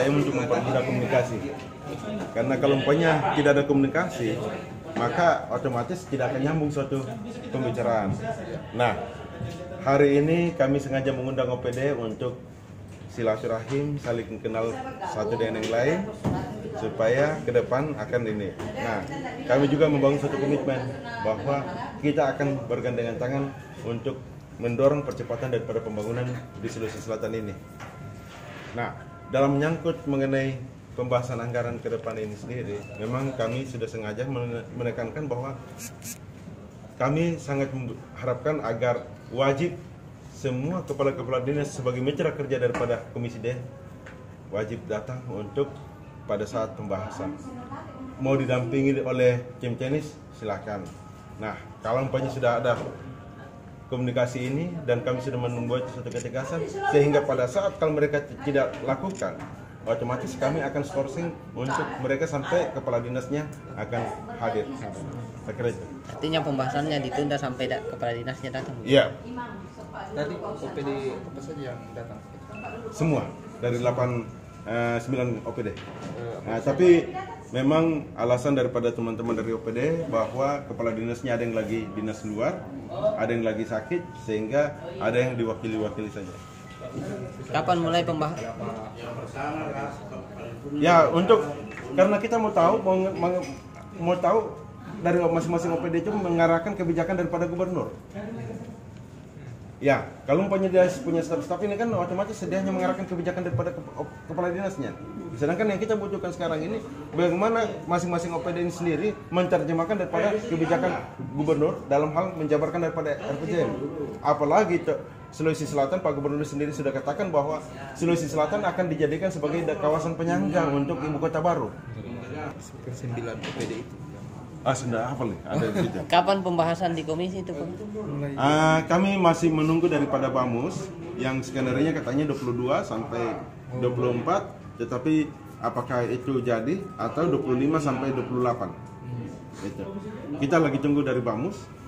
UKM untuk mempermudah komunikasi. Karena kalau umpamanya tidak ada komunikasi, maka otomatis tidak akan nyambung suatu pembicaraan. Nah, hari ini kami sengaja mengundang OPD untuk silaturahim, saling kenal satu dengan yang lain, supaya ke depan akan ini. Nah, kami juga membangun suatu komitmen bahwa kita akan bergandengan tangan untuk mendorong percepatan daripada pembangunan di Sulawesi Selatan ini. Nah, dalam menyangkut mengenai pembahasan anggaran ke depan ini sendiri, memang kami sudah sengaja menekankan bahwa kami sangat mengharapkan agar wajib semua kepala-kepala dinas sebagai mitra kerja daripada Komisi D wajib datang untuk pada saat pembahasan. Mau didampingi oleh tim tenis, silakan. Nah, kalau umpamanya sudah ada komunikasi ini dan kami sudah membuat suatu ketegasan, sehingga pada saat kalau mereka tidak lakukan, otomatis kami akan sourcing untuk mereka sampai kepala dinasnya akan hadir. Saya kira itu. Artinya pembahasannya ditunda sampai kepala dinasnya datang? Iya. Tadi OPD apa saja yang datang? Semua dari 9 OPD. Nah, tapi memang alasan daripada teman-teman dari OPD bahwa kepala dinasnya ada yang lagi dinas luar, ada yang lagi sakit, sehingga ada yang diwakili-wakili saja. Kapan mulai pembahasan? Ya, karena kita mau tahu dari masing-masing OPD itu mengarahkan kebijakan daripada gubernur. Ya, kalau umpamanya dia punya staf ini kan otomatis dia hanya mengarahkan kebijakan daripada kepala dinasnya. Sedangkan yang kita butuhkan sekarang ini bagaimana masing-masing OPD ini sendiri menerjemahkan daripada kebijakan gubernur dalam hal menjabarkan daripada RPJM. Apalagi Sulawesi Selatan, Pak Gubernur sendiri sudah katakan bahwa Sulawesi Selatan akan dijadikan sebagai kawasan penyangga untuk ibu kota baru. 9 OPD itu. Sudah hafal nih, ada di situ. Kapan pembahasan di komisi itu, Pak? Kami masih menunggu daripada Bamus yang skenario katanya 22 sampai 24, tetapi apakah itu jadi atau 25 sampai 28. Itu. Kita lagi tunggu dari Bamus.